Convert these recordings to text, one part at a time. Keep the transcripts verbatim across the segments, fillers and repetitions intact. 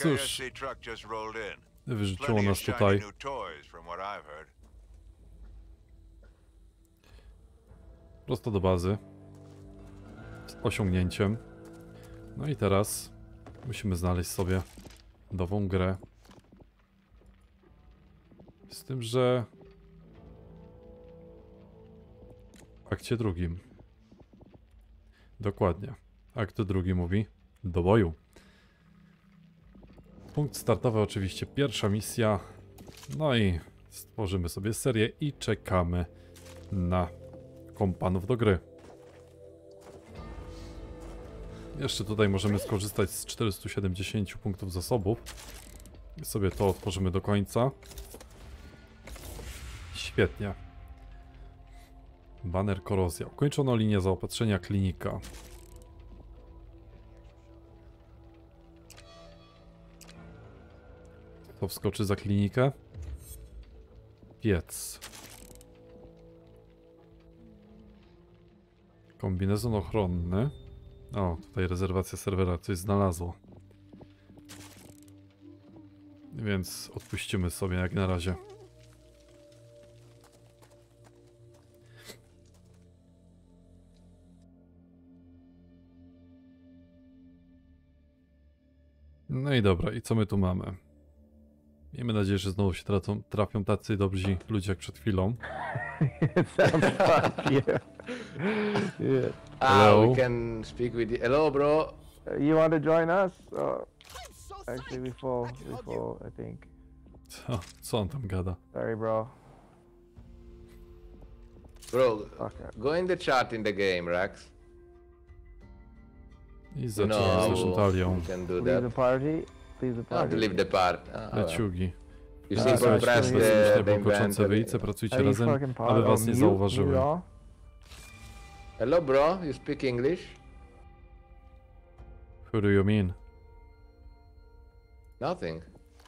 cóż, wyrzuciło nas tutaj. Prosto do bazy. Z osiągnięciem. No i teraz musimy znaleźć sobie nową grę. Z tym, że w akcie drugim. Dokładnie. Akt drugi mówi do boju. Punkt startowy oczywiście pierwsza misja. No i stworzymy sobie serię i czekamy na kompanów do gry. Jeszcze tutaj możemy skorzystać z czterystu siedemdziesięciu punktów zasobów. I sobie to otworzymy do końca. Świetnie. Baner korozja. Ukończono linię zaopatrzenia klinika. Kto wskoczy za klinikę? Piec. Kombinezon ochronny. O, tutaj rezerwacja serwera coś znalazło. Więc odpuścimy sobie jak na razie. No i dobra, i co my tu mamy? Miejmy nadzieję, że znowu się tracą, trafią tacy dobrzy ludzie jak przed chwilą. Yeah. Ah, we can speak with you. Hello, bro. You want to join us? Uh, actually, before, before, I think. Co, co on tam gada? Sorry, bro. Bro, Okay. go in the chat in the game, Rex. I zaczynamy z naszą talią. you can do Leave the that. party. Leave the Not party. to leave the part. Ah, well. Leciugi. You Ah, see, sorry, press sorry. the, the Bełkoczące inventory. wyjce, pracujcie Are you razem, fucking part? aby Oh, was nie mute? zauważyły. Mute all? Hello, bro. You speak English? Who do you mean? Nothing.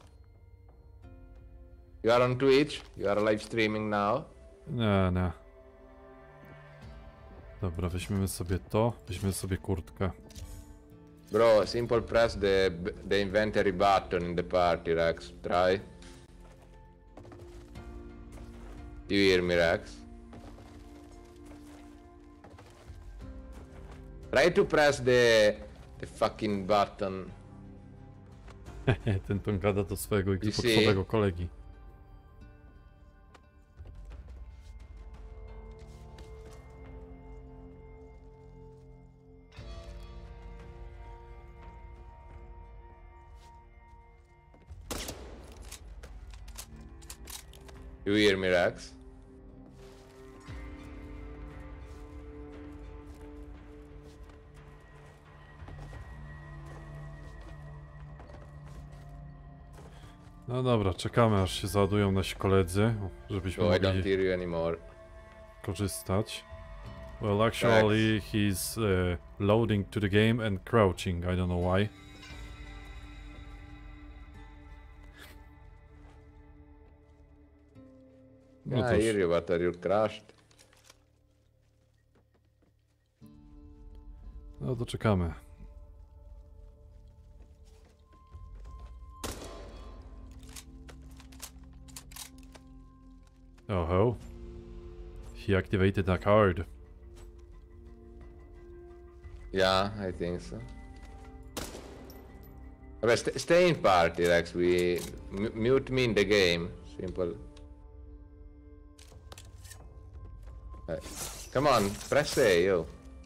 You are on Twitch. You are live streaming now. Nie, nie. Dobra, weźmiemy sobie to, weźmiemy sobie kurtkę. Bro, simple press the the inventory button in the party, Rex. Try. You hear me, Rex? Try to press the the fucking button. Ten ton gada do swojego see? Xboxowego kolegi. You hear me, Rex? No dobra, czekamy aż się załadują nasi koledzy, żebyśmy Oh, I don't mogli hear you anymore. korzystać. Well, actually, he's uh, loading to the game and crouching. I don't know why. No Yeah, I cóż, hear you, but are you crashed? no to czekamy. Oh, he activated a card. Yeah, I think so. Okay, st stay in party, Rex. We m mute me in the game. Simple. Uh, come on, press A, yo.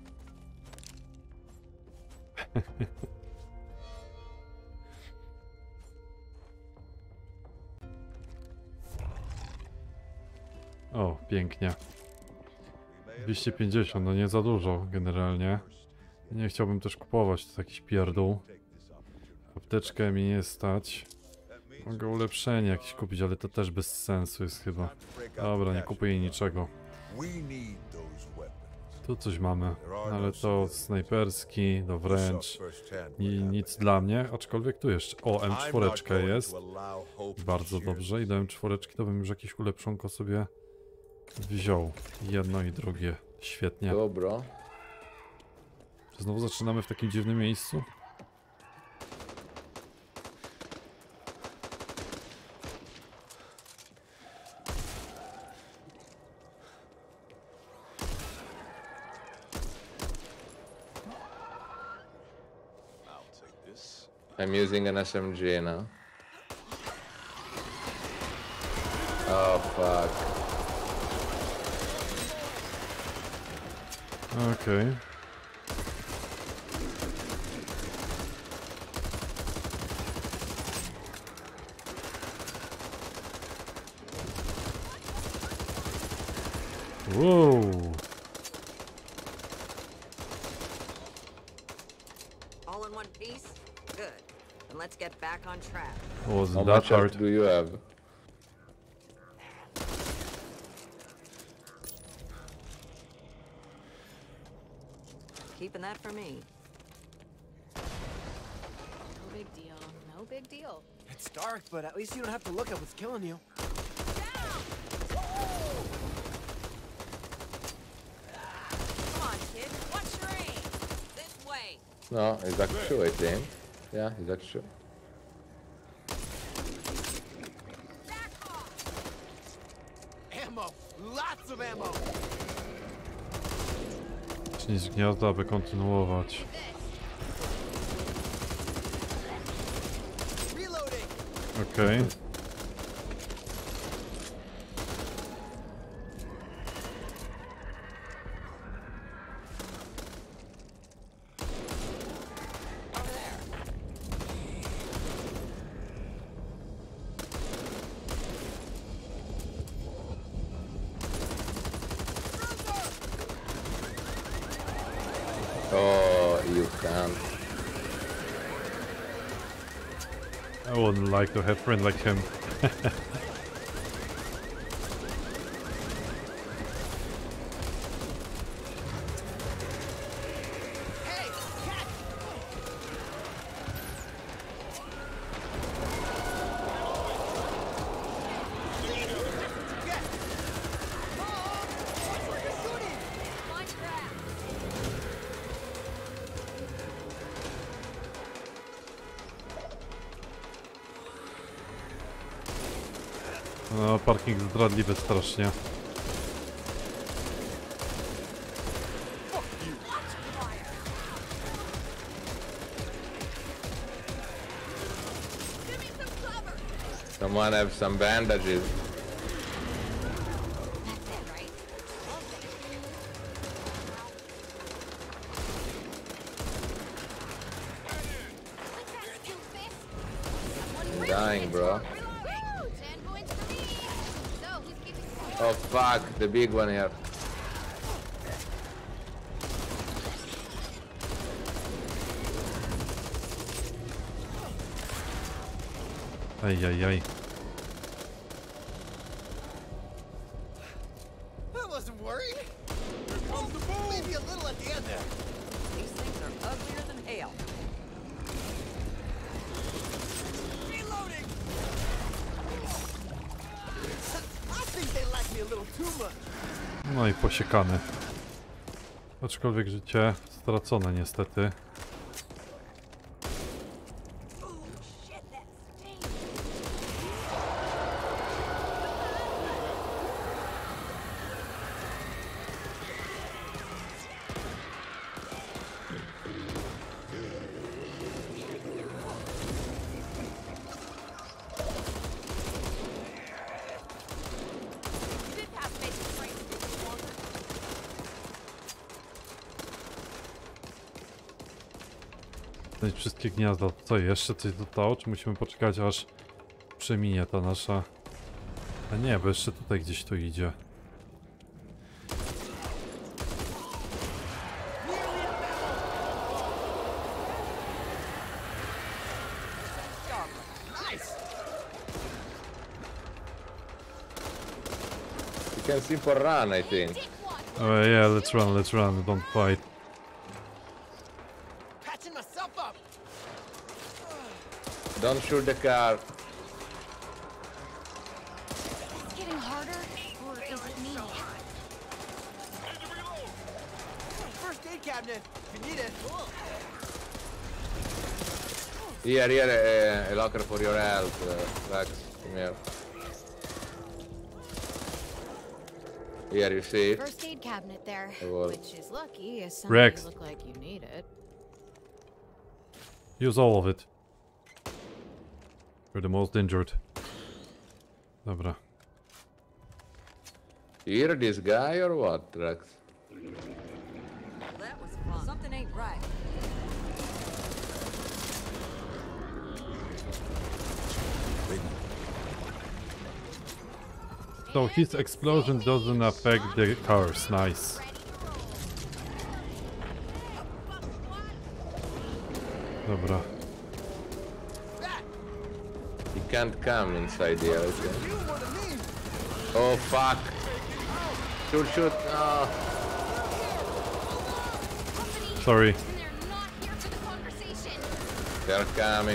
O, pięknie. dwieście pięćdziesiąt, no nie za dużo generalnie. Nie chciałbym też kupować, to jakiś pierdół. Apteczkę mi nie stać. Mogę ulepszenie jakieś kupić, ale to też bez sensu jest chyba. Dobra, nie kupuję niczego. Tu coś mamy, ale to snajperski, do wręcz. I nic dla mnie, aczkolwiek tu jeszcze. O, M cztery jest. Bardzo dobrze, i do M cztery to bym już jakieś ulepszonko sobie wziął. Jedno i drugie. Świetnie. Dobro. Czy znowu zaczynamy w takim dziwnym miejscu? I'm using an S M G now. Oh fuck. Okej. Wow. All in one piece? Good. Then let's get back on track. Wasn't How that much health hard. do you have? Keeping that for me. No big deal. No big deal. It's dark, but at least you don't have to look at what's killing you. Come on, kid. Watch your aim. This way. No, he's actually, I think. Yeah, he's actually. Back off. Ammo! Lots of ammo! Czyli z gniazda, aby kontynuować. Reloading! Okej. Oh, you can't. I wouldn't like to have a friend like him. Hey! Cat! Get! Find trap. No, parking zdradliwy strasznie. Someone have some bandages. I'm dying, bro. Ten points for me. So who's keeping score? Oh fuck, the big one here. Ajajaj. I wasn't worried! Here comes the boom! Maybe a little at the end there. These things are uglier than hell. Reloading! I think they like me a little too much. No i posiekany. Aczkolwiek życie stracone niestety. Did have basic training a little longer. Znaleźć wszystkie gniazda. Co, jeszcze coś zostało? Czy musimy poczekać, aż przeminie ta nasza... A nie, bo jeszcze tutaj gdzieś to idzie. Nice! You can simple run, I think. Oh yeah, let's run, let's run, don't fight. Patching myself up! Don't shoot the car. It's getting harder, or is it me? First aid cabinet, if you need it. Here, here, uh, a locker for your health, uh, Rex. Come here. Here, you see it? First aid cabinet there, Well. which is lucky, as some Rex. of you look like you need it. Use all of it. You're the most injured. Dobra. You hear this guy or what, Rex? That was fun. Something ain't right. So his explosion doesn't affect the cars. Nice. Dobra. He can't come inside here, okay? You more than me. Oh fuck! Shoot, shoot! No! Sorry. And they're not here for the conversation. They're coming.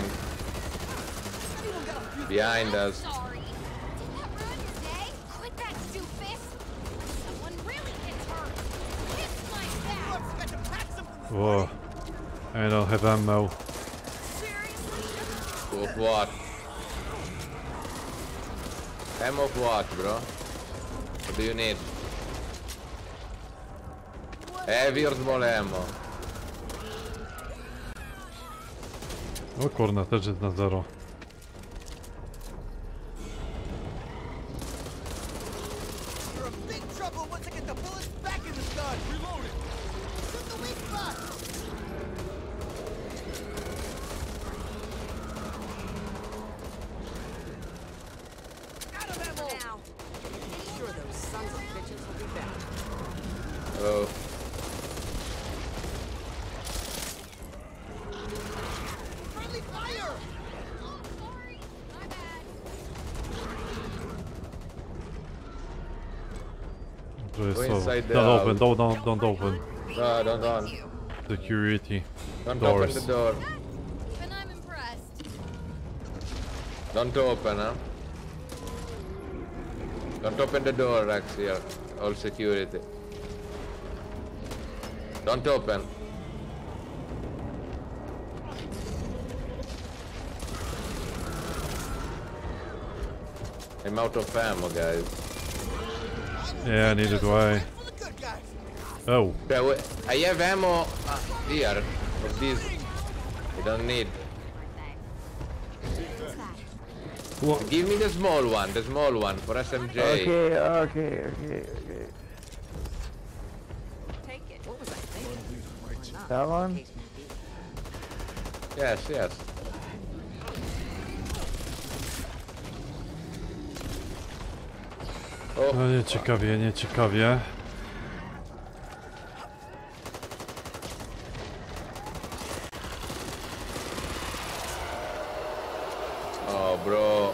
Behind us. Sorry. Did that ruin your day? Quit that doofus. Someone really gets hurt. Kiss my back. I forgot to pack something. Whoa. I don't have ammo. Seriously? Of what? Ammo of what, bro? What do you need? Heavy or small ammo? O kurna, też jest na zero. You're in big trouble once I get the bullets back in this gun. Reload it. Shoot the weak spot. Out of ammo. Now. Sure, those sons of bitches will be back. Oh. Friendly fire. Oh, sorry. My bad. To jest Go so. inside the Don't house. open, don't, don't, don't open. No, don't, don't. Security. Don't Doors. open the door. Even I'm impressed. Don't open, huh? Don't open the door, Rex, here. All security. Don't open. I'm out of ammo, guys. Yeah, neither do I. For the good guys. Oh, Yeah, wait, I have ammo uh, here. Of this. I don't need. what? Give me the small one, the small one for S M J. Okay, okay, okay, okay. Take it. What was I thinking? Or not, That one? case may be. Yes, yes. Oh, No nie ciekawie, nie ciekawie. oh, bro.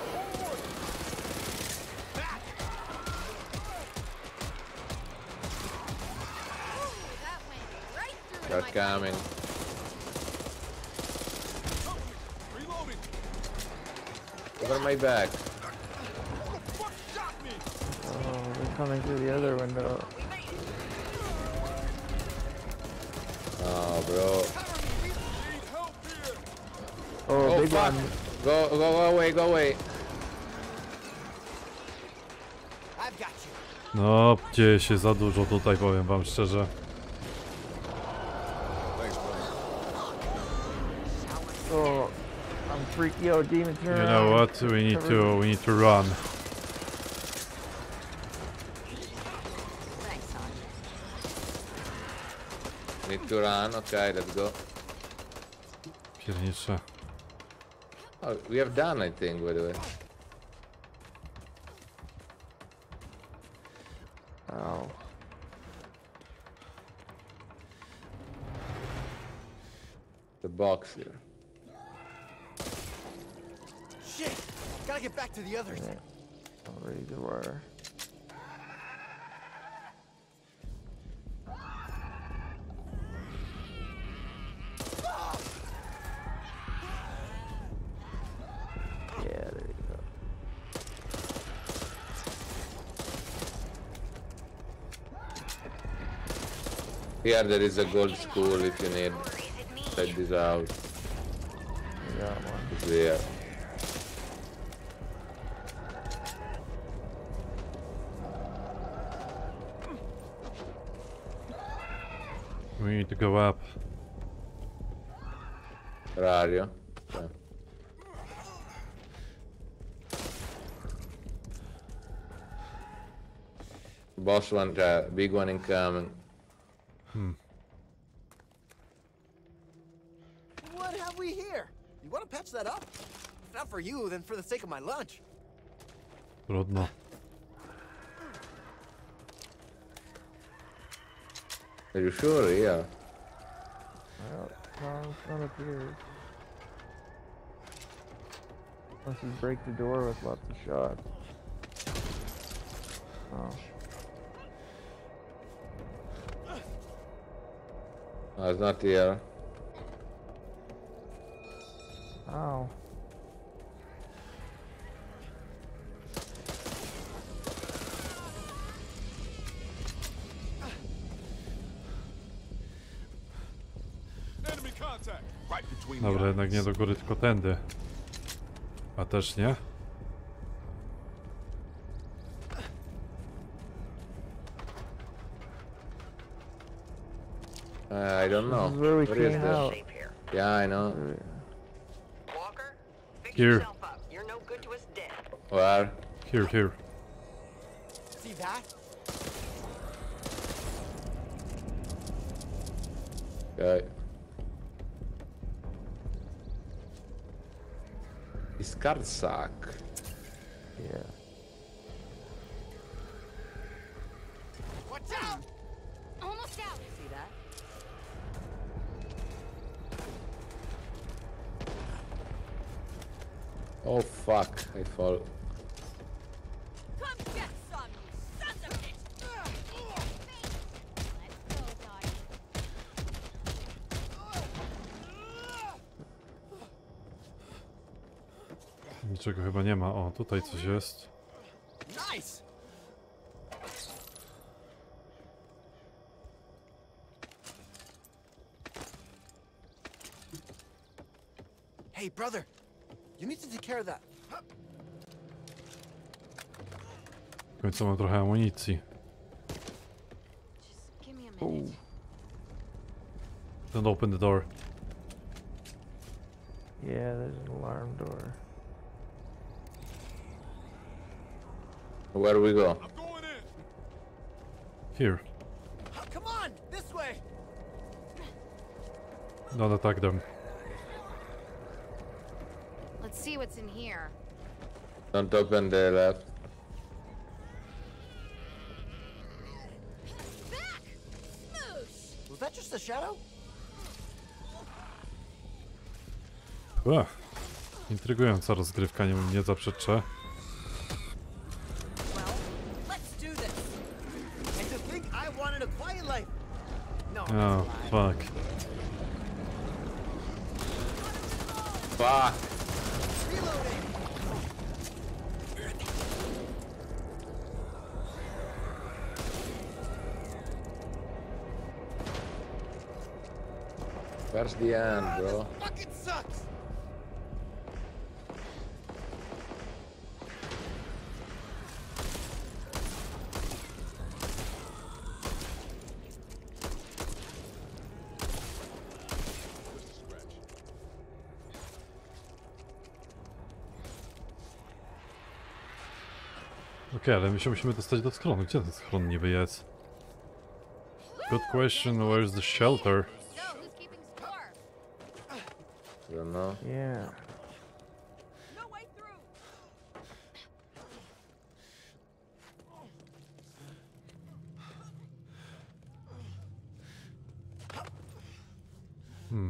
That went right through They're my coming. Reloading. Over my back. What shot me? Oh, they're coming through the other window. Oh, bro. Cover me. We need help here. Oh, Oh, big fuck. one. Go, go, go away, go away. I've got you. No, dzieje się za dużo tutaj, powiem wam szczerze. Thanks, brother. Oh, I'm freaky. Oh, demon turn You know around. what? We need to, we need to run. Thanks, son. Need to run. Okay, let's go. Piernicze. Oh, we have done, I think, by the way. Oh. The box here. Shit. Gotta get back to the others. Yeah. I'll raise the wire. Yeah, there you go. Here there is a gold school if you need. Check this out. I got one. It's there. We need to go up. Where are you? Okay. Boss one, uh, big one incoming. What have we here? You want to patch that up? If not for you, then for the sake of my lunch. Trudno. Are you sure? Yeah. Well, no, none appears. Unless you break the door with lots of shots. Oh. No, it's not here. Ow. Enemy contact. Right between the Dobra, eyes. jednak nie do góry, tylko tędy. A też nie? Uh, I don't know. This is where we Where is came this? out. Shape here. Yeah, I know. Walker, fix Here. yourself up. You're no good to us dead. Where? Here, here. See that? Okay. Discard sack. Yeah. Watch out! Almost out. See that? Oh fuck, I fall. Come get some, you sons of bitch! Let's go, doggy. Niczego chyba nie ma. O, tutaj coś jest. Nice! Hey, brother. You need to take care of that. W końcu mam trochę amunicji. Just give me a minute. Ooh. Don't open the door. Yeah, there's an alarm door. Where we go? I'm going in. Here. Come on, this way! Don't attack them. Let's see what's in here. Don't open the left. Back! Smoosh! Was that just a shadow? Ua. Intrygująca rozgrywka, nie, nie zaprzeczę. Well, let's do this. And to think I wanted a quiet life. No. Oh, fuck. Fuck! Reloading. Where's the end, bro? Fucking sucks. Okej, ale my się musimy dostać do schronu. Gdzie ten schron niby jest? Good question, where's the shelter? So, who's keeping score? I don't know. Yeah. No way through. Hmm.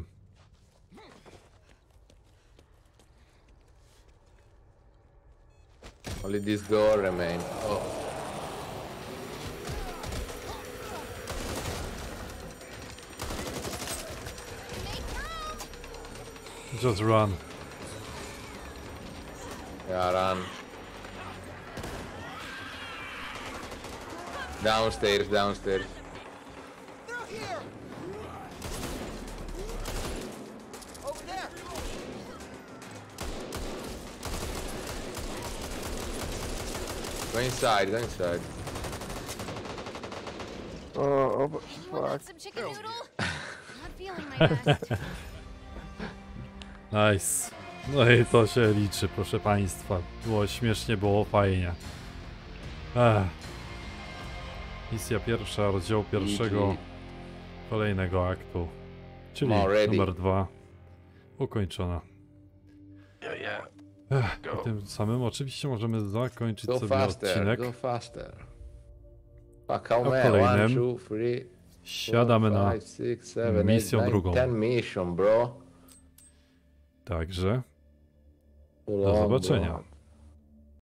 Only this door remain. Oh. Make room! Just run. Yeah, run. Downstairs, downstairs. They're here. Over there. Go inside, go inside. Oh, oh, but Anyone want fuck. some chicken noodle? Not feeling my best. Nice. No i to się liczy, proszę państwa. Było śmiesznie, było fajnie. Ech. Misja pierwsza, rozdział pierwszego kolejnego aktu, czyli I'm ready. numer dwa, ukończona. Yeah, yeah. Ech, I tym samym oczywiście możemy zakończyć Go sobie faster, odcinek. go faster. Fuck, how A w many? One, kolejnym two, three, siadamy four, na five, six, seven, misję eight, nine, drugą. ten mission, bro. Także Too do long, zobaczenia. bro.